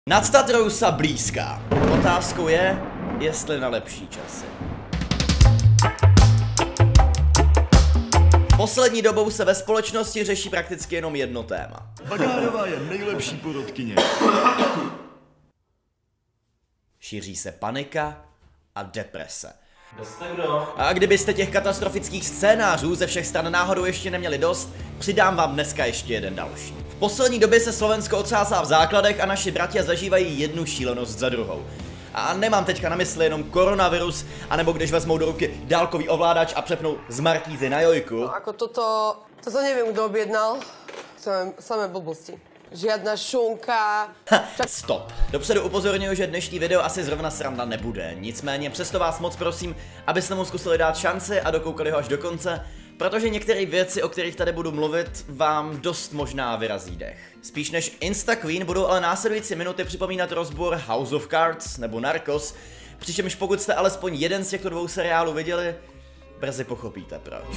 Nad Tatrou sa blízká. Otázkou je, jestli na lepší časy. Poslední dobou se ve společnosti řeší prakticky jenom jedno téma. Bagárová je nejlepší porodkyně. Šíří se panika a deprese. A kdybyste těch katastrofických scénářů ze všech stran náhodou ještě neměli dost, přidám vám dneska ještě jeden další. V poslední době se Slovensko otřásá v základech a naši bratia zažívají jednu šílenost za druhou. A nemám teďka na mysli jenom koronavirus, anebo když vezmou do ruky dálkový ovládač a přepnou z Markízy na Jojku. No, ako toto neviem, kto objednal. Samé blbosti. Žiadna šunka. Stop. Dopředu upozorňuji, že dnešní video asi zrovna sranda nebude. Nicméně přesto vás moc prosím, abyste mu zkusili dát šanci a dokoukali ho až do konce, protože některé věci, o kterých tady budu mluvit, vám dost možná vyrazí dech. Spíš než Insta Queen budou ale následující minuty připomínat rozbor House of Cards nebo Narcos, přičemž pokud jste alespoň jeden z těchto dvou seriálů viděli, brzy pochopíte proč.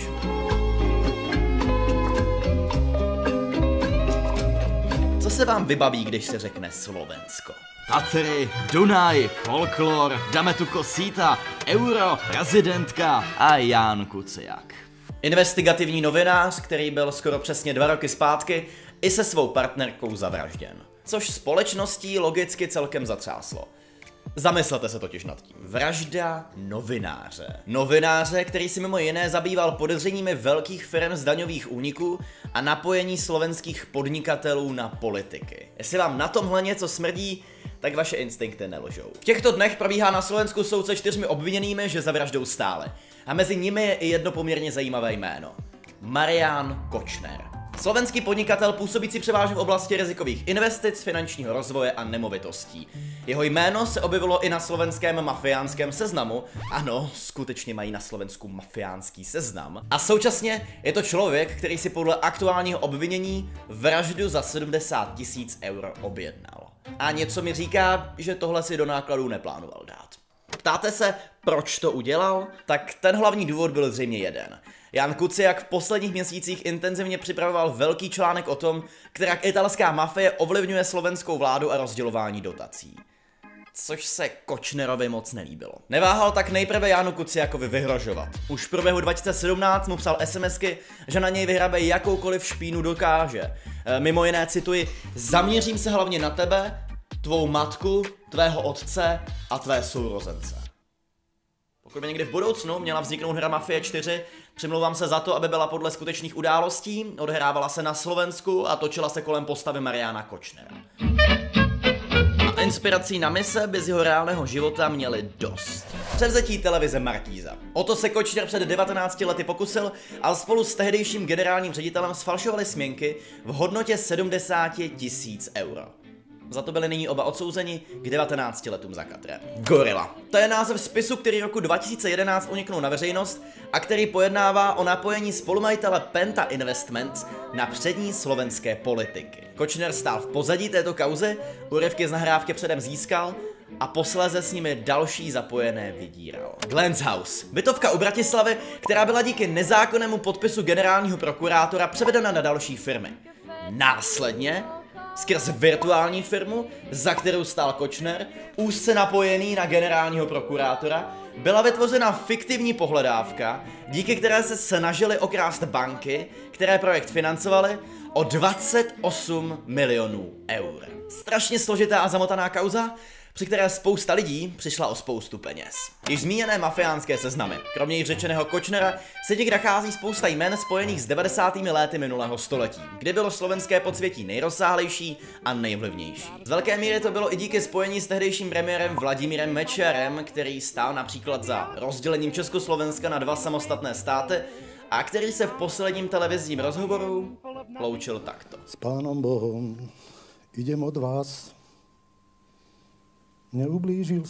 Co se vám vybaví, když se řekne Slovensko? Tatry, Dunaj, folklor, dáme tu kosíta, euro, prezidentka a Ján Kuciak. Investigativní novinář, který byl skoro přesně 2 roky zpátky i se svou partnerkou zavražděn. Což společností logicky celkem zatřáslo. Zamyslete se totiž nad tím. Vražda novináře. Novináře, který si mimo jiné zabýval podezřeními velkých firm z daňových úniků a napojení slovenských podnikatelů na politiky. Jestli vám na tomhle něco smrdí, tak vaše instinkty nelžou. V těchto dnech probíhá na Slovensku soud se 4 obviněnými, že za vraždou stáli. A mezi nimi je i jedno poměrně zajímavé jméno. Marián Kočner. Slovenský podnikatel působící převážně v oblasti rizikových investic, finančního rozvoje a nemovitostí. Jeho jméno se objevilo i na slovenském mafiánském seznamu. Ano, skutečně mají na Slovensku mafiánský seznam. A současně je to člověk, který si podle aktuálního obvinění vraždu za 70 000 euro objednal. A něco mi říká, že tohle si do nákladů neplánoval dát. Ptáte se, proč to udělal? Tak ten hlavní důvod byl zřejmě jeden. Ján Kuciak v posledních měsících intenzivně připravoval velký článek o tom, jak italská mafie ovlivňuje slovenskou vládu a rozdělování dotací. Což se Kočnerovi moc nelíbilo. Neváhal tak nejprve Jánu Kuciakovi vyhrožovat. Už v průběhu 2017 mu psal SMSky, že na něj vyhrabe jakoukoliv špínu dokáže. Mimo jiné cituji: zaměřím se hlavně na tebe, tvou matku, tvého otce a tvé sourozence. Pokud by někdy v budoucnu měla vzniknout hra Mafie 4, přimlouvám se za to, aby byla podle skutečných událostí, odehrávala se na Slovensku a točila se kolem postavy Mariána Kočnera. A inspirací na mise by z jeho reálného života měli dost. Převzetí televize Markíza. O to se Kočner před 19 lety pokusil a spolu s tehdejším generálním ředitelem sfalšovali směnky v hodnotě 70 000 euro. Za to byli nyní oba odsouzeni k 19 letům za katrem. Gorila. To je název spisu, který roku 2011 uniknul na veřejnost a který pojednává o napojení spolumajitele Penta Investments na přední slovenské politiky. Kočner stál v pozadí této kauzy, úryvky z nahrávky předem získal a posléze s nimi další zapojené vydíral. Glens House. Bytovka u Bratislavy, která byla díky nezákonnému podpisu generálního prokurátora převedena na další firmy. Následně skrz virtuální firmu, za kterou stál Kočner, úzce napojený na generálního prokurátora, byla vytvořena fiktivní pohledávka, díky které se snažili okrást banky, které projekt financovaly, o 28 milionů eur. Strašně složitá a zamotaná kauza, při které spousta lidí přišla o spoustu peněz. Již zmíněné mafiánské seznamy. Kromě již řečeného Kočnera se těch nachází spousta jmen spojených s 90. léty minulého století, kdy bylo slovenské podsvětí nejrozsáhlejší a nejvlivnější. Z velké míry to bylo i díky spojení s tehdejším premiérem Vladimírem Mečiarem, který stál například za rozdělením Československa na 2 samostatné státy a který se v posledním televizním rozhovoru loučil takto. S Pánom Bohom idem od vás. Neublížil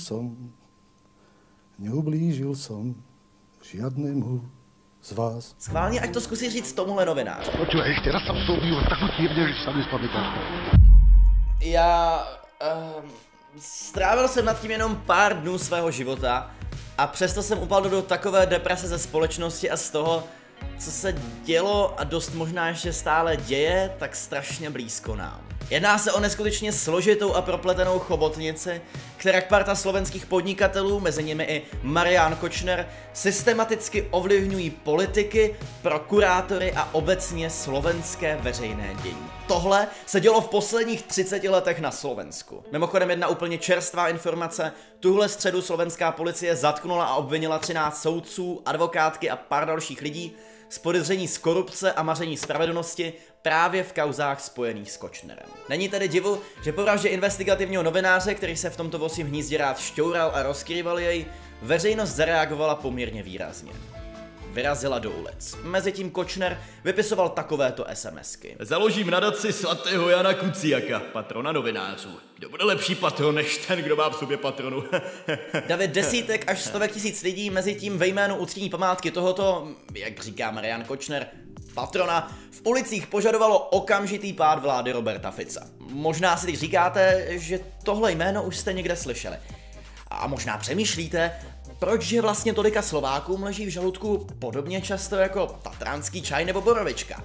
som žiadnemu z vás. Schválně, ať to zkusí říct tomuhle novináři. Počúvaj, ešte raz sa psovňujú, tak utievne, že sa nespamätáš. Strávil jsem nad tím jenom pár dnů svého života a přesto jsem upadl do takové deprese ze společnosti a z toho, co se dělo a dost možná ještě stále děje, tak strašně blízko nám. Jedná se o neskutečně složitou a propletenou chobotnici, která parta slovenských podnikatelů, mezi nimi i Marián Kočner, systematicky ovlivňují politiky, prokurátory a obecně slovenské veřejné dění. Tohle se dělo v posledních 30 letech na Slovensku. Mimochodem jedna úplně čerstvá informace, tuhle středu slovenská policie zatknula a obvinila 13 soudců, advokátky a pár dalších lidí z podezření z korupce a maření spravedlnosti právě v kauzách spojených s Kočnerem. Není tedy divu, že po vraždě investigativního novináře, který se v tomto vosím hnízdě rád šťoural a rozkrýval jej, veřejnost zareagovala poměrně výrazně. Vyrazila do ulic. Mezitím Kočner vypisoval takovéto SMSky. Založím nadaci svatého Jana Kuciaka, patrona novinářů. Kdo bude lepší patron než ten, kdo má v sobě patronu? Davy desítek až stovek tisíc lidí mezitím ve jménu uctění památky tohoto, jak říká Marián Kočner, patrona, v ulicích požadovalo okamžitý pád vlády Roberta Fica. Možná si teď říkáte, že tohle jméno už jste někde slyšeli. A možná přemýšlíte, proč je vlastně tolika Slovákům leží v žaludku podobně často jako tatranský čaj nebo borovička.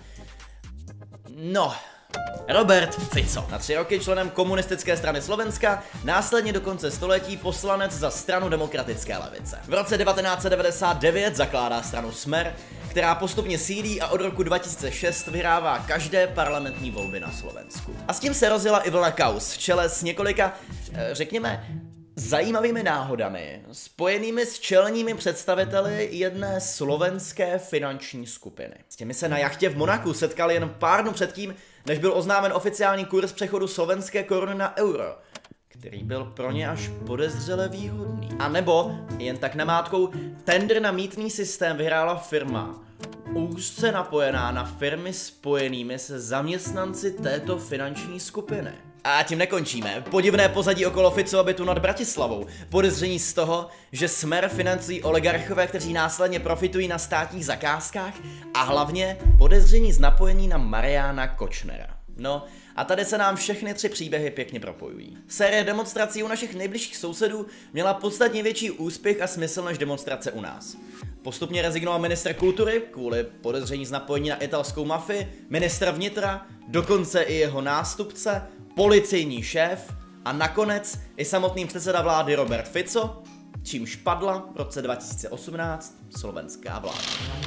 No, Robert Fico, na 3 roky členem komunistické strany Slovenska, následně do konce století poslanec za stranu demokratické levice. V roce 1999 zakládá stranu Smer, která postupně sílí a od roku 2006 vyhrává každé parlamentní volby na Slovensku. A s tím se rozjela i vlna kauz v čele s několika, řekněme, zajímavými náhodami, spojenými s čelními představiteli jedné slovenské finanční skupiny. S těmi se na jachtě v Monaku setkali jen pár dnů předtím, než byl oznámen oficiální kurz přechodu slovenské koruny na euro, který byl pro ně až podezřele výhodný. A nebo, jen tak namátkou, tender na mýtný systém vyhrála firma, úzce napojená na firmy spojenými se zaměstnanci této finanční skupiny. A tím nekončíme. Podivné pozadí okolo Ficova bytu nad Bratislavou. Podezření z toho, že Smer financují oligarchové, kteří následně profitují na státních zakázkách, a hlavně podezření z napojení na Mariána Kočnera. No, a tady se nám všechny 3 příběhy pěkně propojují. Série demonstrací u našich nejbližších sousedů měla podstatně větší úspěch a smysl než demonstrace u nás. Postupně rezignoval ministr kultury kvůli podezření z napojení na italskou mafii, ministr vnitra, dokonce i jeho nástupce, policejní šéf a nakonec i samotný předseda vlády Robert Fico, čímž padla v roce 2018 slovenská vláda.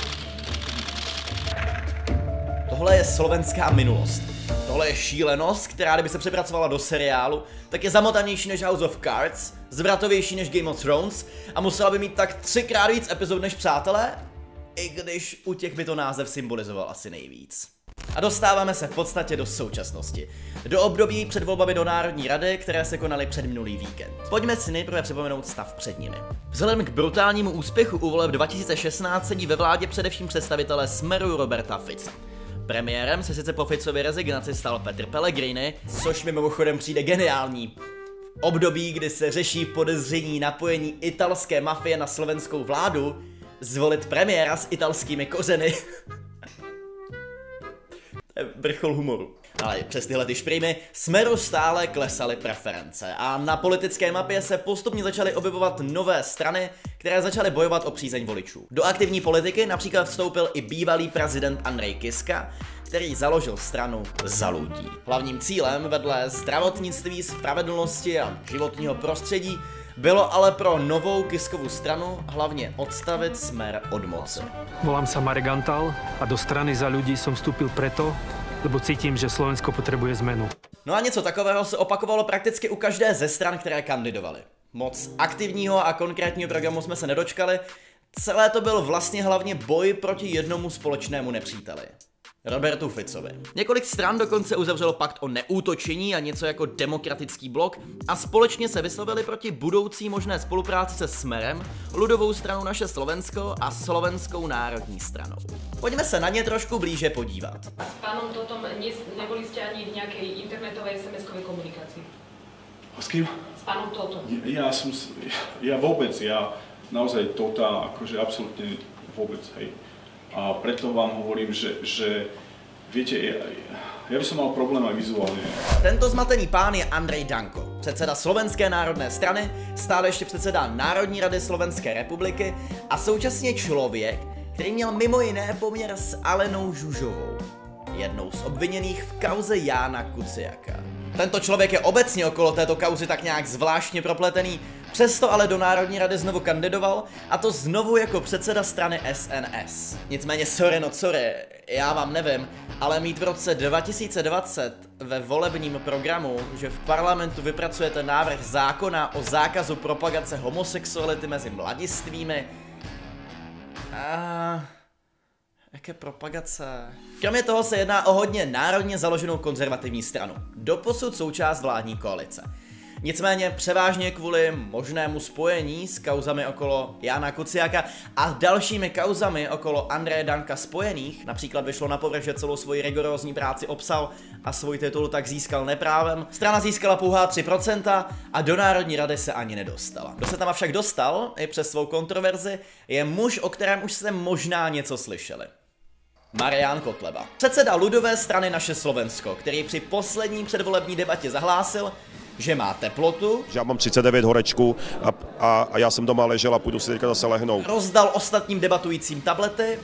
Tohle je slovenská minulost. Tohle je šílenost, která kdyby se přepracovala do seriálu, tak je zamotanější než House of Cards, zvratovější než Game of Thrones a musela by mít tak 3krát víc epizod než Přátelé, i když u těch by to název symbolizoval asi nejvíc. A dostáváme se v podstatě do současnosti. Do období před volbami do Národní rady, které se konaly před minulý víkend. Pojďme si nejprve připomenout stav před nimi. Vzhledem k brutálnímu úspěchu u voleb 2016 sedí ve vládě především představitelé Smeru Roberta Fica. Premiérem se sice po Ficově rezignaci stal Petr Pellegrini, což mi mimochodem přijde geniální. V období, kdy se řeší podezření napojení italské mafie na slovenskou vládu, zvolit premiéra s italskými kořeny. To je vrchol humoru. Ale přes tyhle ty šprýmy Smeru stále klesaly preference a na politické mapě se postupně začaly objevovat nové strany, které začaly bojovat o přízeň voličů. Do aktivní politiky například vstoupil i bývalý prezident Andrej Kiska, který založil stranu Za ľudí. Hlavním cílem vedle zdravotnictví, spravedlnosti a životního prostředí bylo ale pro novou Kiskovu stranu hlavně odstavit Smer od moci. Volám sa Marek Antal a do strany Za ľudí som vstúpil preto, lebo cítím, že Slovensko potrebuje zmenu. No a něco takového se opakovalo prakticky u každé ze stran, které kandidovaly. Moc aktivního a konkrétního programu jsme se nedočkali, celé to byl vlastně hlavně boj proti jednomu společnému nepříteli. Robertu Ficovi. Několik stran dokonce uzavřelo pakt o neútočení a něco jako demokratický blok a společně se vyslovili proti budoucí možné spolupráci se Smerem, Ľudovou stranu Naše Slovensko a Slovenskou národní stranou. Pojďme se na ně trošku blíže podívat. S pánom Totom neboli ste ani v nejakej internetovej SMS-kovej komunikácii? S kým? S pánom Totom. Ja vôbec, ja naozaj Tota akože absolútne vôbec, hej. A preto vám hovorím, že viete, ja by som mal problém aj vizuálne. Tento zmatený pán je Andrej Danko, předseda Slovenské národné strany, stále ještě předseda Národní rady Slovenské republiky a současně člověk, který měl mimo jiné poměr s Alenou Žužovou. jednou z obviněných v kauze Jána Kuciaka. Tento člověk je obecně okolo této kauzy tak nějak zvláštně propletený, přesto ale do Národní rady znovu kandidoval, a to znovu jako předseda strany SNS. Nicméně sorry, já vám nevím, ale mít v roce 2020 ve volebním programu, že v parlamentu vypracujete návrh zákona o zákazu propagace homosexuality mezi mladistvými jaké propagace? Kromě toho se jedná o hodně národně založenou konzervativní stranu, doposud součást vládní koalice. Nicméně převážně kvůli možnému spojení s kauzami okolo Jána Kuciaka a dalšími kauzami okolo Andreje Danka spojených, například vyšlo na povrch, že celou svoji rigorózní práci obsal a svůj titul tak získal neprávem, strana získala pouhá 3% a do Národní rady se ani nedostala. Kdo se tam však dostal, i přes svou kontroverzi, je muž, o kterém už jste možná něco slyšeli. Marián Kotleba. Předseda Ludové strany Naše Slovensko, který při poslední předvolební debatě zahlásil, že má teplotu. Já mám 39 horečku a já jsem doma ležel a půjdu si teďka zase lehnout. Rozdal ostatním debatujícím tablety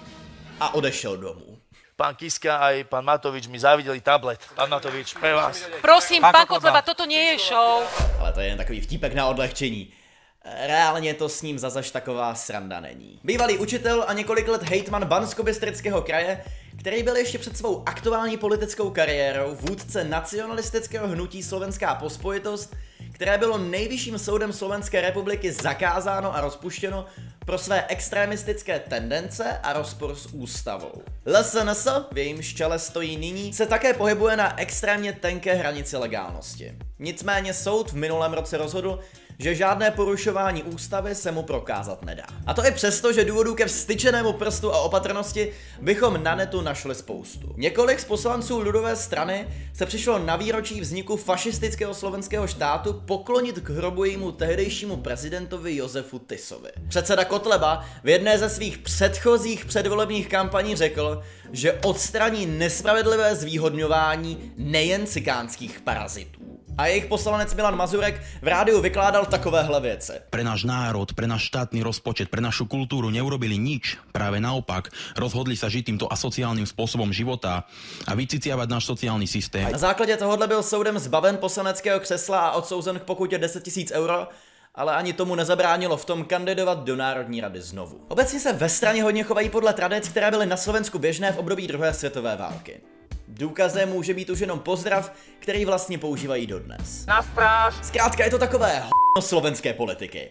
a odešel domů. Pán Kiska aj pán Matovič mi závideli tablet. Pán Matovič, pre vás. Prosím, pán Kotleba, toto nie je show. Ale to je jen takový vtípek na odlehčení. Reálně to s ním zazaž taková sranda není. Bývalý učitel a několik let hejtman Banskobystrického kraje, který byl ještě před svou aktuální politickou kariérou vůdce nacionalistického hnutí Slovenská pospolitost, které bylo nejvyšším soudem Slovenské republiky zakázáno a rozpuštěno pro své extremistické tendence a rozpor s ústavou. LSNS, v jejímž čele stojí nyní, se také pohybuje na extrémně tenké hranici legálnosti. Nicméně soud v minulém roce rozhodl, že žádné porušování ústavy se mu prokázat nedá. A to i přesto, že důvodů ke vztyčenému prstu a opatrnosti bychom na netu našli spoustu. Několik z poslanců Ludové strany se přišlo na výročí vzniku fašistického slovenského štátu poklonit k hrobu jejímu tehdejšímu prezidentovi Josefu Tisovi. Předseda Kotleba v jedné ze svých předchozích předvolebních kampaní řekl, že odstraní nespravedlivé zvýhodňování nejen cikánských parazitů. A jejich poslanec Milan Mazurek v rádiu vykládal takovéhle věci. Pre náš národ, pre náš štátny rozpočet, pre našu kultúru neurobili nič. Práve naopak, rozhodli sa žiť týmto asociálnym spôsobom života a vyciciavať náš sociálny systém. Na základě tohohle byl soudem zbaven poslaneckého křesla a odsouzen k pokutě 10 000 euro, ale ani tomu nezabránilo v tom kandidovat do Národní rady znovu. Obecně se ve straně hodně chovají podle tradic, které byly na Slovensku běžné v období druhé světové války. Důkazem může být už jenom pozdrav, který vlastně používají dodnes. Zkrátka je to takové h**no slovenské politiky.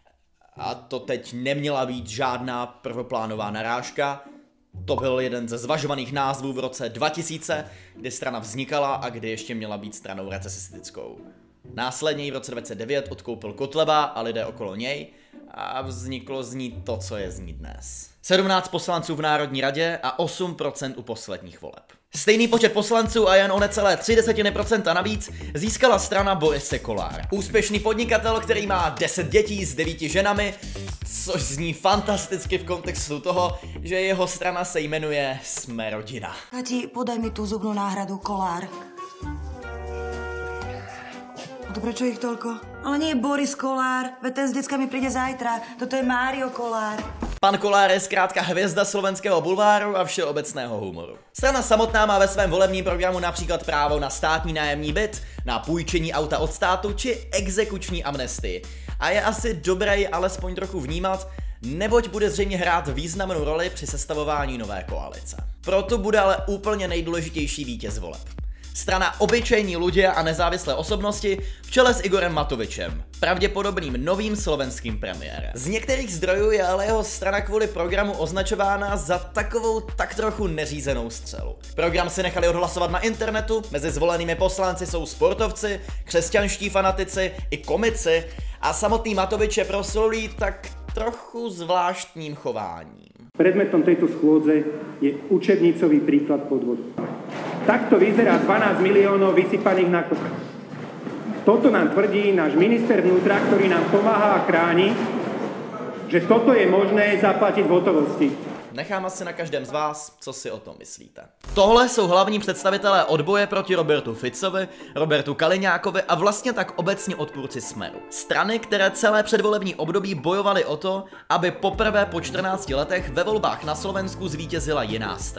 A to teď neměla být žádná prvoplánová narážka. To byl jeden ze zvažovaných názvů v roce 2000, kdy strana vznikala a kdy ještě měla být stranou recesistickou. Následně ji v roce 2009 odkoupil Kotleba a lidé okolo něj a vzniklo z ní to, co je z ní dnes. 17 poslanců v Národní radě a 8% u posledních voleb. Stejný počet poslanců a jen o necelé 0,3% navíc získala strana Borise Kollára. Úspěšný podnikatel, který má 10 dětí s 9 ženami, což zní fantasticky v kontextu toho, že jeho strana se jmenuje Sme rodina. Tati, podaj mi tú zubnú náhradu Kollár. To prečo ich toľko? Ale nie je Boris Kollár, veď ten s deckami príde zajtra. Toto je Mário Kollár. Pan Kollár je zkrátka hvězda slovenského bulváru a všeobecného humoru. Strana samotná má ve svém volebním programu například právo na státní nájemní byt, na půjčení auta od státu či exekuční amnestii. A je asi dobré ji alespoň trochu vnímat, neboť bude zřejmě hrát významnou roli při sestavování nové koalice. Proto bude ale úplně nejdůležitější vítěz voleb. Strana Obyčejní ľudia a nezávislé osobnosti v čele s Igorem Matovičem, pravděpodobným novým slovenským premiérem. Z některých zdrojů je ale jeho strana kvůli programu označována za takovou tak trochu neřízenou střelu. Program si nechali odhlasovat na internetu, mezi zvolenými poslanci jsou sportovci, křesťanští fanatici i komici a samotný Matovič je proslulý tak trochu zvláštním chováním. Predmetom tejto schôdze je učebnicový príklad podvodu. Takto vyzerá 12 miliónov vysypaných na kope. Toto nám tvrdí náš minister vnútra, ktorý nám pomáha a chráni, že toto je možné zaplatiť v hotovosti. Nechám asi na každém z vás, co si o tom myslíte. Tohle jsou hlavní představitelé odboje proti Robertu Ficovi, Robertu Kaliňákovi a vlastně tak obecně odpůrci Smeru. Strany, které celé předvolební období bojovaly o to, aby poprvé po 14 letech ve volbách na Slovensku zvítězila jiná strana.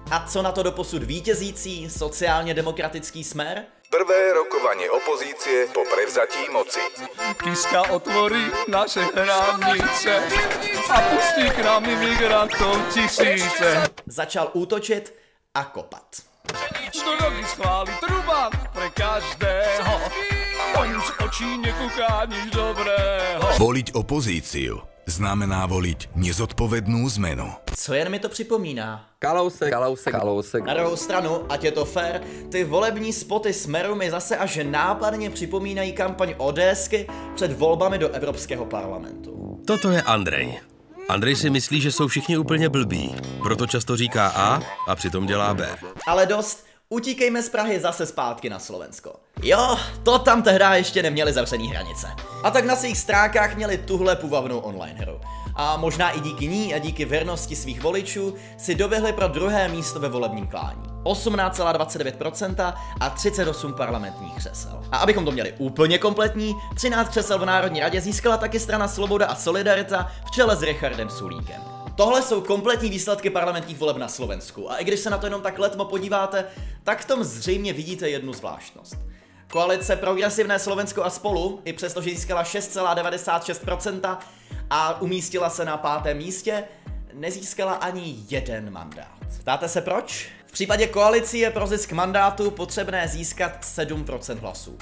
A co na to doposud vítězící sociálně demokratický Smer? Prvé rokovanie opozície po prevzatí moci. Kiska otvorí naše hranice a pustí k nám imigrantov tisíce. Začal útočit a kopat. Do nohy schváli truba pre každého. Oni z očí nekúká nič dobrého. Voliť opozíciu znamená voliť nezodpovednú zmenu. Co jen mi to připomíná? Kalousek. Na druhou stranu, ať je to fér, ty volební spoty Smeru mi zase až nápadně připomínají kampaň ODSky před volbami do Evropského parlamentu. Toto je Andrej. Andrej si myslí, že jsou všichni úplně blbí, proto často říká a přitom dělá B. Ale dost, utíkejme z Prahy zase zpátky na Slovensko. Jo, to tam tehdy ještě neměli zavřený hranice. A tak na svých stránkách měli tuhle půvabnou online hru. A možná i díky ní a díky věrnosti svých voličů si doběhli pro druhé místo ve volebním klání. 18,29% a 38 parlamentních křesel. A abychom to měli úplně kompletní, 13 křesel v Národní radě získala taky strana Sloboda a Solidarita v čele s Richardem Sulíkem. Tohle jsou kompletní výsledky parlamentních voleb na Slovensku a i když se na to jenom tak letmo podíváte, tak v tom zřejmě vidíte jednu zvláštnost. Koalice Progresivné Slovensko a Spolu, i přestože získala 6,96% a umístila se na 5. místě, nezískala ani jeden mandát. Ptáte se proč? V případě koalicí je pro zisk mandátu potřebné získat 7% hlasů.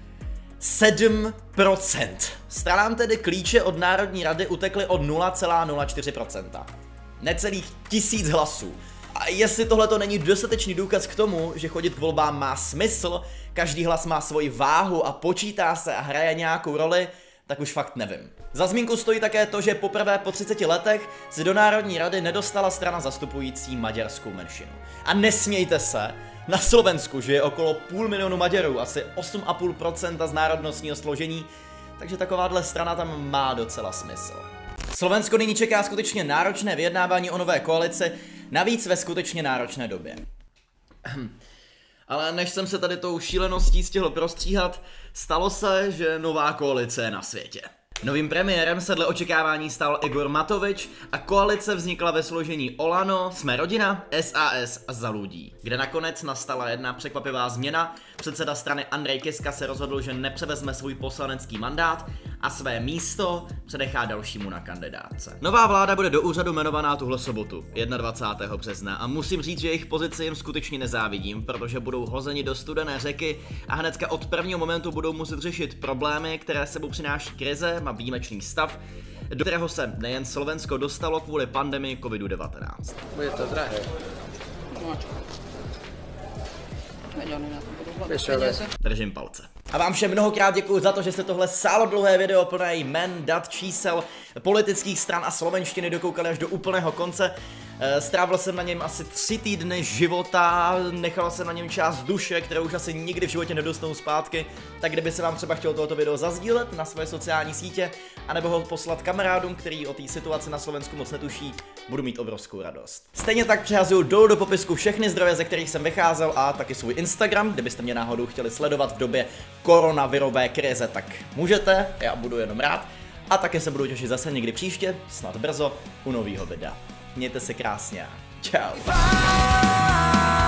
7%. Stranám tedy klíče od Národní rady utekly od 0,04%. Necelých 1000 hlasů. A jestli tohleto není dostatečný důkaz k tomu, že chodit k volbám má smysl, každý hlas má svoji váhu a počítá se a hraje nějakou roli, tak už fakt nevím. Za zmínku stojí také to, že poprvé po 30 letech si do Národní rady nedostala strana zastupující maďarskou menšinu. A nesmějte se, na Slovensku žije okolo 500 000 Maďarů, asi 8,5% z národnostního složení, takže takováhle strana tam má docela smysl. Slovensko nyní čeká skutečně náročné vyjednávání o nové koalici, navíc ve skutečně náročné době. Ale než jsem se tady tou šíleností stihl prostříhat, stalo se, že nová koalice je na světě. Novým premiérem se dle očekávání stal Igor Matovič a koalice vznikla ve složení Olano, Jsme rodina, SAS a Za ľudí, kde nakonec nastala jedna překvapivá změna. Předseda strany Andrej Kiska se rozhodl, že nepřevezme svůj poslanecký mandát a své místo předechá dalšímu na kandidátce. Nová vláda bude do úřadu jmenovaná tuhle sobotu, 21. března, a musím říct, že jejich pozici jim skutečně nezávidím, protože budou hozeni do studené řeky a hnedka od prvního momentu budou muset řešit problémy, které sebou přináší krize a výjimečný stav, do kterého se nejen Slovensko dostalo kvůli pandemii COVID-19. Bude to drahé. Držím palce. A vám všem mnohokrát děkuji za to, že jste tohle sálodlouhé video plné jmen, dat, čísel, politických stran a slovenštiny dokoukali až do úplného konce. Strávil jsem na něm asi 3 týdny života, nechal jsem na něm část duše, kterou už asi nikdy v životě nedostanu zpátky, tak kdyby se vám třeba chtělo tohoto video zazdílet na své sociální sítě, anebo ho poslat kamarádům, který o té situaci na Slovensku moc netuší, budu mít obrovskou radost. Stejně tak přihazuju dolů do popisku všechny zdroje, ze kterých jsem vycházel, a taky svůj Instagram, kdybyste mě náhodou chtěli sledovat v době koronavirové krize, tak můžete, já budu jenom rád. A také se budu těšit zase někdy příště, snad brzo, u nového videa. Mějte se krásně. Čau.